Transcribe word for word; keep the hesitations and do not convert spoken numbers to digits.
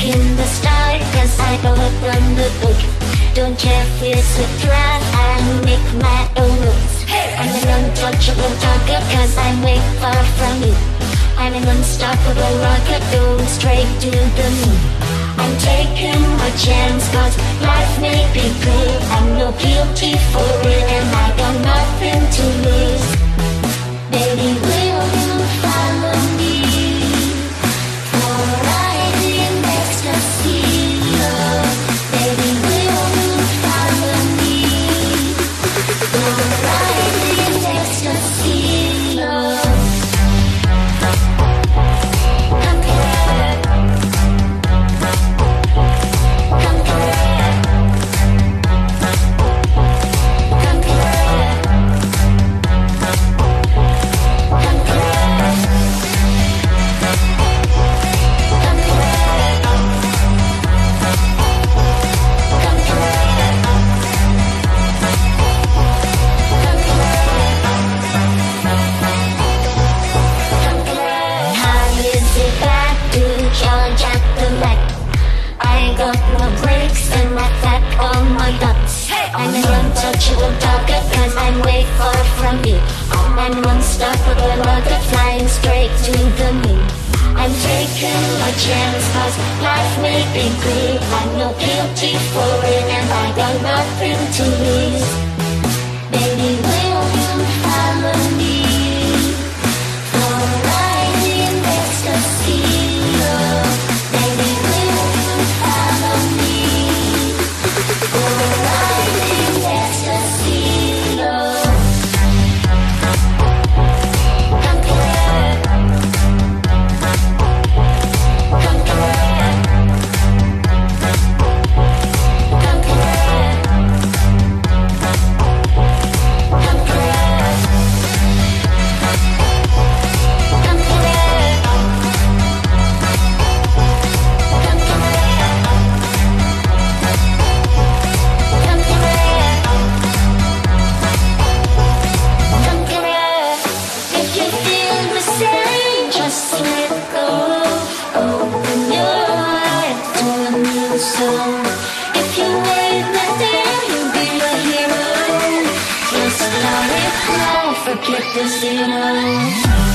in the start, cause I go up on the book. Don't care if it's a threat, I make my own rules. I'm an untouchable target, cause I'm way far from you. I'm an unstoppable rocket going straight to the moon. I'm taking my chance, cause life may be good. I'm no guilty for it, and I got nothing to lose. Baby, will you follow me for a ride in ecstasy? Oh, baby, will you follow me for a ride in ecstasy? Oh. I'm an untouchable target, cause I'm way far from you. I'm an unstoppable rocket flying straight to the moon. I'm taking a chance, cause life may be good. I'm no guilty for it, and I got nothing to lose. Baby, will you follow me for a ride in ecstasy? Oh, baby, will you follow me for a ride in ecstasy? Oh. Forget the zero.